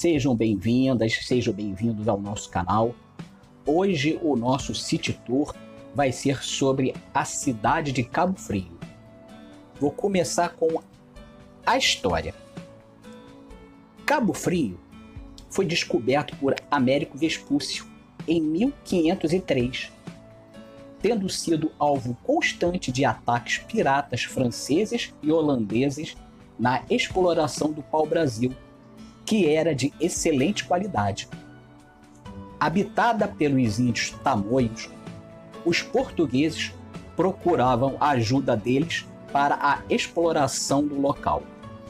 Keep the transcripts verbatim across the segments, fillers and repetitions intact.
Sejam bem-vindas, sejam bem-vindos ao nosso canal. Hoje o nosso City Tour vai ser sobre a cidade de Cabo Frio. Vou começar com a história. Cabo Frio foi descoberto por Américo Vespúcio em mil quinhentos e três, tendo sido alvo constante de ataques piratas franceses e holandeses na exploração do pau-brasil, que era de excelente qualidade. Habitada pelos índios tamoios, os portugueses procuravam a ajuda deles para a exploração do local.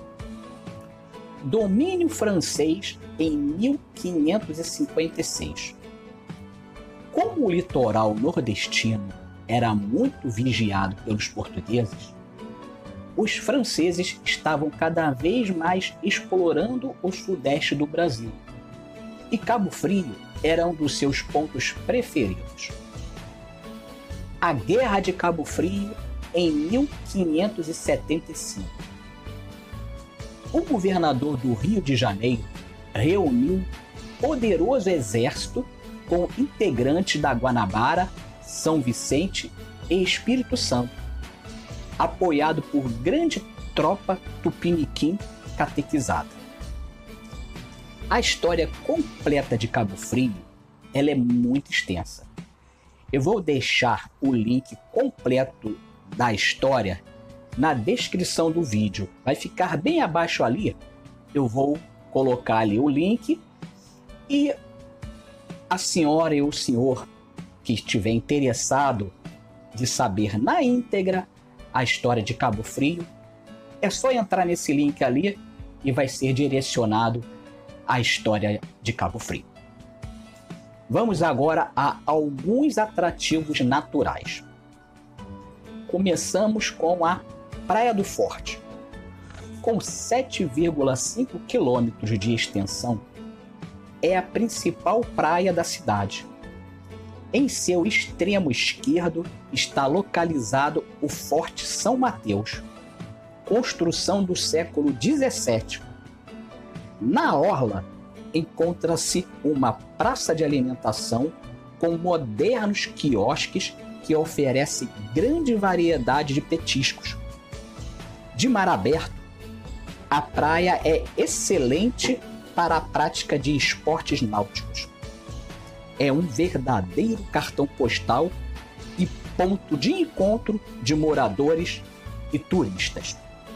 Domínio francês em mil quinhentos e cinquenta e seis. Como o litoral nordestino era muito vigiado pelos portugueses, os franceses estavam cada vez mais explorando o sudeste do Brasil, e Cabo Frio era um dos seus pontos preferidos. A Guerra de Cabo Frio em mil quinhentos e setenta e cinco. O governador do Rio de Janeiro reuniu poderoso exército com integrantes da Guanabara, São Vicente e Espírito Santo, apoiado por grande tropa tupiniquim catequizada. A história completa de Cabo Frio ela é muito extensa. Eu vou deixar o link completo da história na descrição do vídeo. Vai ficar bem abaixo ali. Eu vou colocar ali o link e a senhora e o senhor que estiver interessado de saber na íntegra a história de Cabo Frio, é só entrar nesse link ali e vai ser direcionado à história de Cabo Frio. Vamos agora a alguns atrativos naturais. Começamos com a Praia do Forte. Com sete vírgula cinco quilômetros de extensão, é a principal praia da cidade. Em seu extremo esquerdo está localizado o Forte São Mateus, construção do século dezessete. Na orla encontra-se uma praça de alimentação com modernos quiosques que oferece grande variedade de petiscos. De mar aberto, a praia é excelente para a prática de esportes náuticos. É um verdadeiro cartão postal e ponto de encontro de moradores e turistas.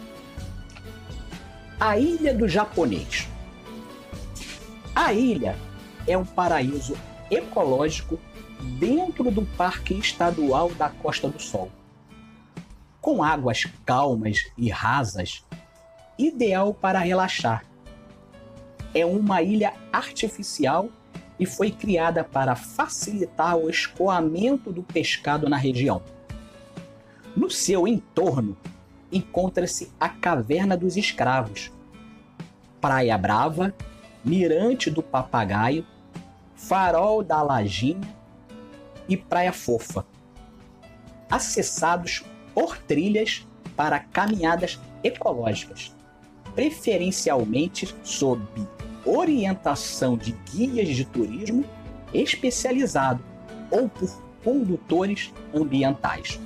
A Ilha do Japonês. A ilha é um paraíso ecológico dentro do Parque Estadual da Costa do Sol. Com águas calmas e rasas, ideal para relaxar. É uma ilha artificial e foi criada para facilitar o escoamento do pescado na região. No seu entorno, encontra-se a Caverna dos Escravos, Praia Brava, Mirante do Papagaio, Farol da Lajinha e Praia Fofa, acessados por trilhas para caminhadas ecológicas, preferencialmente sob orientação de guias de turismo especializado ou por condutores ambientais.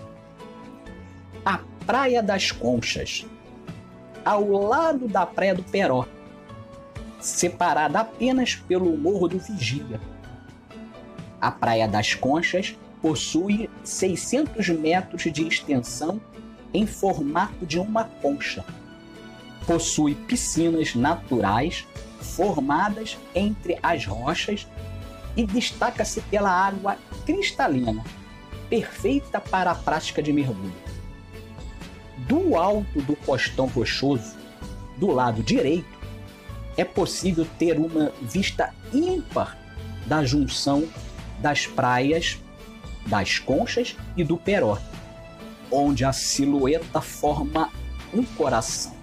A Praia das Conchas, ao lado da Praia do Peró, separada apenas pelo Morro do Vigia. A Praia das Conchas possui seiscentos metros de extensão em formato de uma concha. Possui piscinas naturais formadas entre as rochas e destaca-se pela água cristalina, perfeita para a prática de mergulho. Do alto do Postão Rochoso, do lado direito, é possível ter uma vista ímpar da junção das praias das Conchas e do Peró, onde a silhueta forma um coração.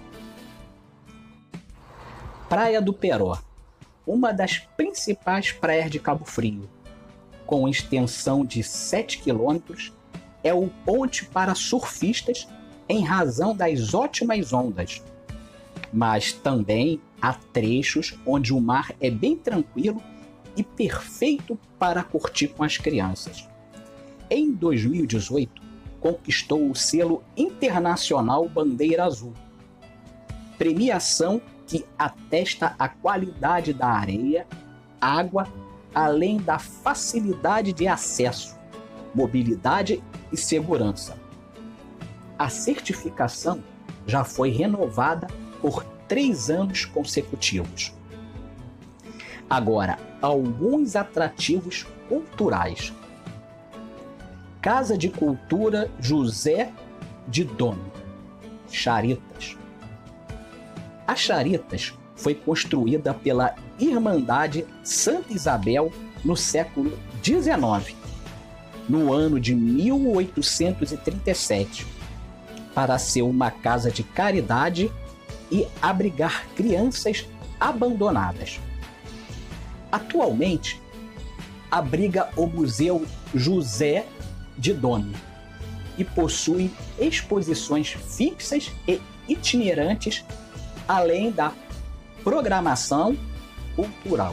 Praia do Peró, uma das principais praias de Cabo Frio, com extensão de sete quilômetros, é o ponte para surfistas em razão das ótimas ondas, mas também há trechos onde o mar é bem tranquilo e perfeito para curtir com as crianças. Em dois mil e dezoito, conquistou o selo internacional Bandeira Azul, premiação que atesta a qualidade da areia, água, além da facilidade de acesso, mobilidade e segurança. A certificação já foi renovada por três anos consecutivos. Agora, alguns atrativos culturais. Casa de Cultura José de Dono, Charitas. A Charitas foi construída pela Irmandade Santa Isabel no século dezenove, no ano de mil oitocentos e trinta e sete, para ser uma casa de caridade e abrigar crianças abandonadas. Atualmente, abriga o Museu José de Dono e possui exposições fixas e itinerantes, além da programação cultural.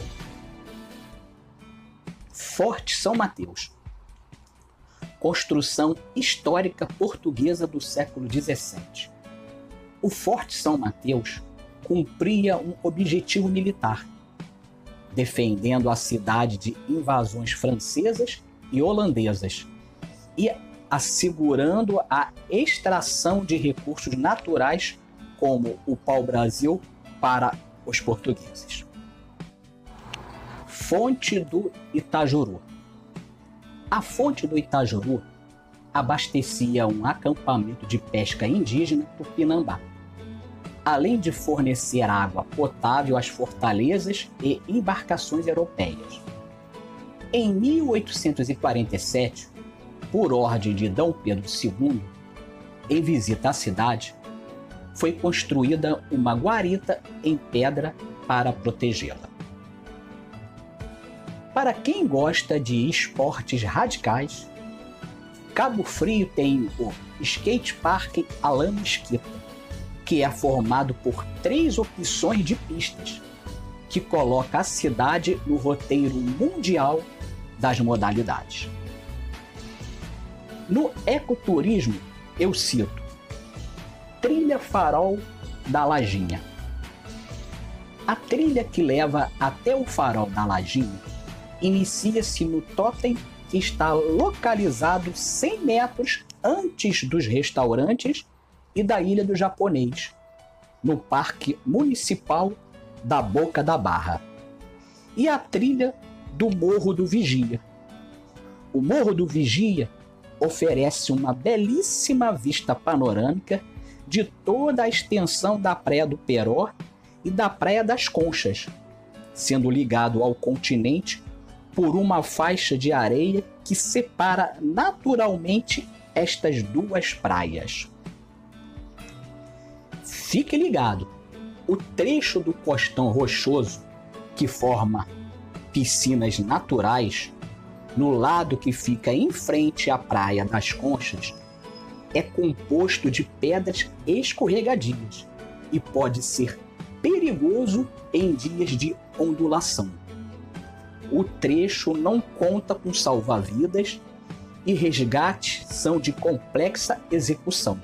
Forte São Mateus. Construção histórica portuguesa do século dezessete. O Forte São Mateus cumpria um objetivo militar, defendendo a cidade de invasões francesas e holandesas e assegurando a extração de recursos naturais como o pau-brasil para os portugueses. Fonte do Itajuru. A fonte do Itajuru abastecia um acampamento de pesca indígena Tupinambá, além de fornecer água potável às fortalezas e embarcações europeias. Em mil oitocentos e quarenta e sete, por ordem de D. Pedro segundo, em visita à cidade, foi construída uma guarita em pedra para protegê-la. Para quem gosta de esportes radicais, Cabo Frio tem o Skate Park Alan Mesquita, que é formado por três opções de pistas, que coloca a cidade no roteiro mundial das modalidades. No ecoturismo, eu cito Trilha Farol da Lajinha. A trilha que leva até o Farol da Lajinha inicia-se no totem que está localizado cem metros antes dos restaurantes e da Ilha do Japonês, no Parque Municipal da Boca da Barra, e a trilha do Morro do Vigia. O Morro do Vigia oferece uma belíssima vista panorâmica de toda a extensão da Praia do Peró e da Praia das Conchas, sendo ligado ao continente por uma faixa de areia que separa naturalmente estas duas praias. Fique ligado, o trecho do Costão Rochoso, que forma piscinas naturais, no lado que fica em frente à Praia das Conchas, é composto de pedras escorregadias e pode ser perigoso em dias de ondulação. O trecho não conta com salva-vidas e resgates são de complexa execução.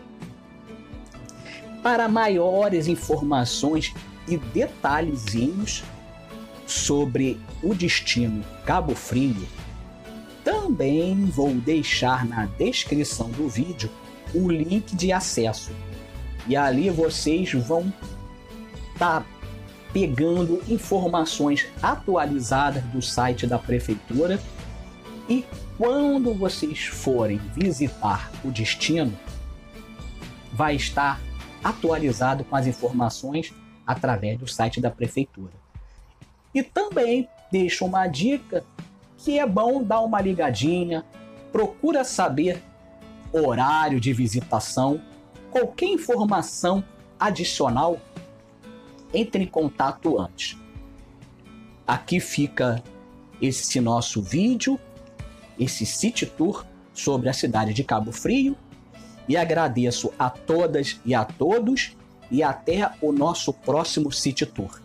Para maiores informações e detalhezinhos sobre o destino Cabo Frio, também vou deixar na descrição do vídeo o link de acesso. E ali vocês vão estar tá pegando informações atualizadas do site da prefeitura, e quando vocês forem visitar o destino, vai estar atualizado com as informações através do site da prefeitura. E também deixo uma dica que é bom dar uma ligadinha, procura saber horário de visitação, qualquer informação adicional, entre em contato antes. Aqui fica esse nosso vídeo, esse City Tour sobre a cidade de Cabo Frio, e agradeço a todas e a todos, e até o nosso próximo City Tour.